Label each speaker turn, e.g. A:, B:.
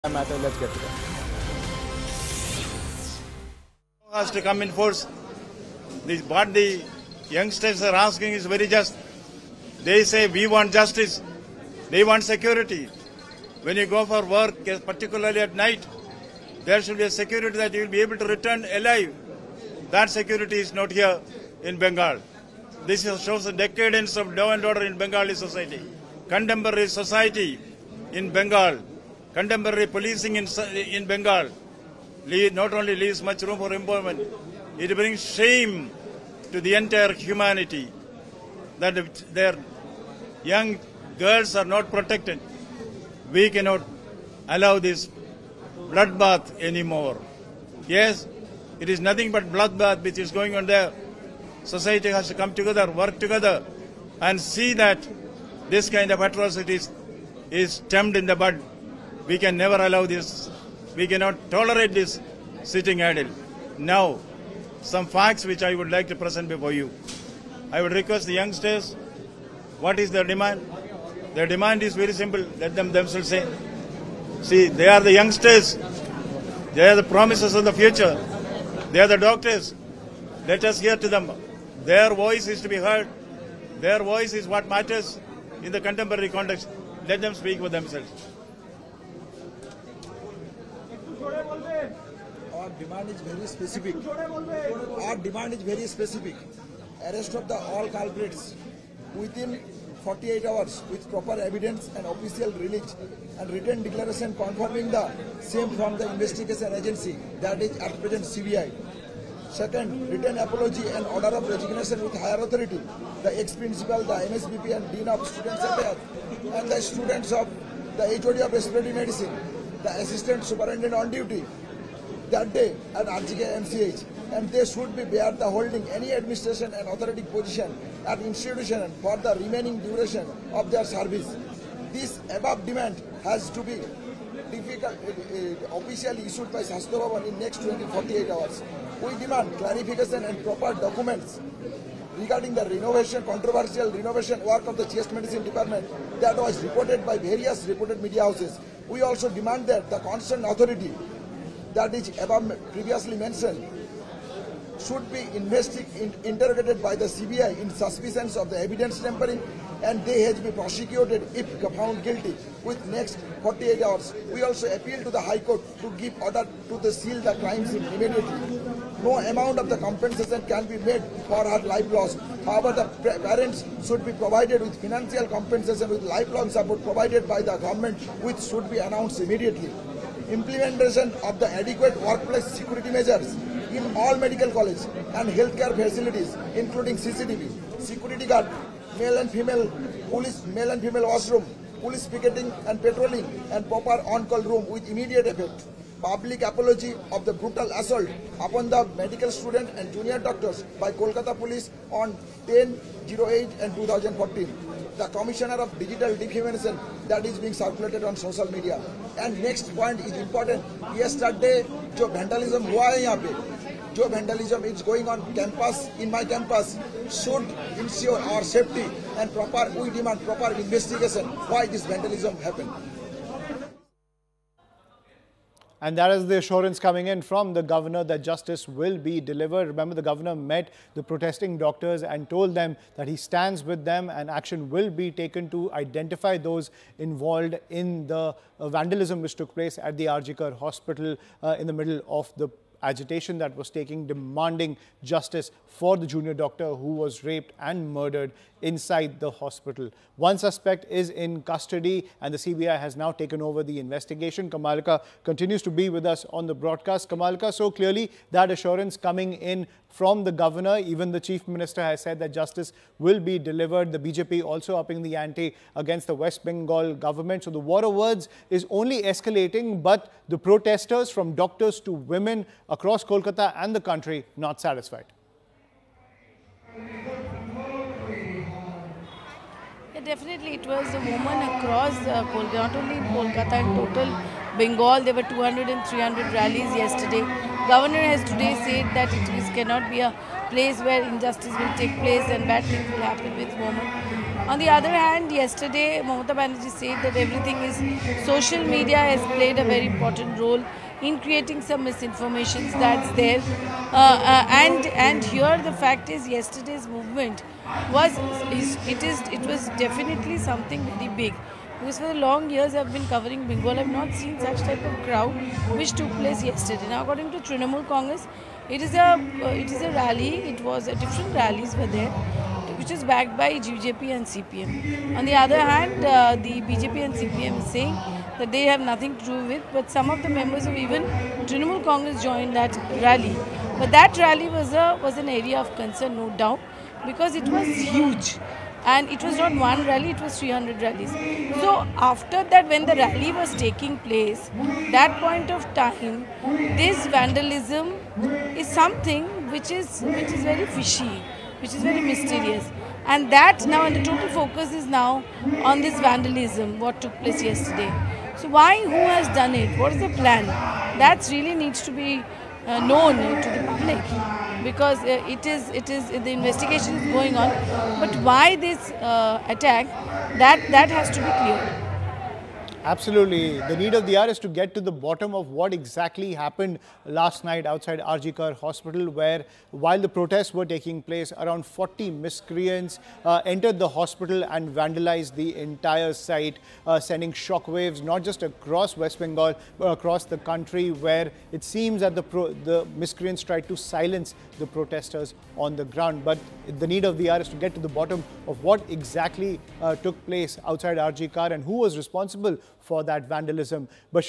A: matter. Let's get to that.
B: Has to come in force. What the youngsters are asking is very just. They say we want justice. They want security. When you go for work, particularly at night, there should be a security that you will be able to return alive. That security is not here in Bengal. This shows the decadence of law and order in Bengali society. Contemporary society in Bengal, contemporary policing in Bengal not only leaves much room for improvement, it brings shame to the entire humanity that their young girls are not protected. We cannot allow this bloodbath anymore. Yes, it is nothing but bloodbath which is going on there. Society has to come together, work together, and see that this kind of atrocities is stemmed in the bud. We can never allow this. We cannot tolerate this sitting idle. Now, some facts which I would like to present before you. I would request the youngsters, what is their demand? Their demand is very simple. Let them themselves say. See, they are the youngsters. They are the promises of the future. They are the doctors. Let us hear to them. Their voice is to be heard. Their voice is what matters in the contemporary context. Let them speak for themselves.
C: Our demand is very specific. Our demand is very specific. Arrest of the all culprits within 48 hours with proper evidence and official release and written declaration confirming the same from the investigation agency, that is at present CBI. Second, written apology and order of resignation with higher authority. The ex-principal, the MSBP and Dean of Students Affairs and the students of the HOD of Respiratory Medicine, the Assistant Superintendent on duty that day at RGK MCH, and they should be bear the holding any administration and authority position at institution for the remaining duration of their service. This above demand has to be officially issued by Shastro Bhavan in next 48 hours. We demand clarification and proper documents regarding the controversial renovation work of the chest medicine department that was reported by various reported media houses. We also demand that the concerned authority that is above previously mentioned should be interrogated by the CBI in suspicions of the evidence tampering, and they have to be prosecuted if found guilty with next 48 hours. We also appeal to the High Court to give order to seal the crime scene immediately. No amount of the compensation can be made for her life loss. However, the parents should be provided with financial compensation with lifelong support provided by the government, which should be announced immediately. Implementation of the adequate workplace security measures in all medical colleges and healthcare facilities, including CCTV, security guard, male and female washroom, police picketing and patrolling, and proper on-call room with immediate effect. Public apology of the brutal assault upon the medical student and junior doctors by Kolkata Police on 10/08 and 2014. The Commissioner of Digital Defamation that is being circulated on social media. And next point is important. Yesterday, जो vandalism हुआ है यहाँ पे, जो vandalism is going on campus, in my campus, should ensure our safety and we demand proper investigation why this vandalism happened.
A: And that is the assurance coming in from the governor that justice will be delivered. Remember, the governor met the protesting doctors and told them that he stands with them and action will be taken to identify those involved in the vandalism which took place at the RG Kar hospital in the middle of the agitation that was taking, demanding justice for the junior doctor who was raped and murdered inside the hospital. One suspect is in custody and the CBI has now taken over the investigation. Kamalika continues to be with us on the broadcast. Kamalika, so clearly that assurance coming in from the governor. Even the chief minister has said that justice will be delivered. The BJP also upping the ante against the West Bengal government. So the war of words is only escalating, but the protesters from doctors to women across Kolkata and the country not satisfied.
D: Yeah, definitely, it was a woman across Kolkata, not only in Kolkata, in total Bengal. There were 200 and 300 rallies yesterday. Governor has today said that it cannot be a place where injustice will take place and bad things will happen with women. On the other hand, yesterday Mamata Banerjee said that everything is social media has played a very important role in creating some misinformation that's there. And here the fact is yesterday's movement was it was definitely something very big. Because for the long years I've been covering Bengal, I've not seen such type of crowd which took place yesterday. Now according to Trinamool Congress, it is a rally. It was different rallies were there, which is backed by BJP and CPM. On the other hand, the BJP and CPM is saying that they have nothing to do with, but some of the members of even Trinamool Congress joined that rally. But that rally was an area of concern, no doubt, because it was huge. And it was not one rally, it was 300 rallies. So after that, when the rally was taking place, that point of time, this vandalism is something which is very fishy, which is very mysterious. And that now, and the total focus is now on this vandalism, what took place yesterday. So why, who has done it, what is the plan? That really needs to be known to the public, because the investigation is going on. But why this attack? That has to be cleared.
A: Absolutely. The need of the hour is to get to the bottom of what exactly happened last night outside RG Kar Hospital, where while the protests were taking place, around 40 miscreants entered the hospital and vandalized the entire site, sending shockwaves not just across West Bengal, but across the country, where it seems that the miscreants tried to silence the protesters on the ground. But the need of the hour is to get to the bottom of what exactly took place outside RG Kar and who was responsible for that vandalism. But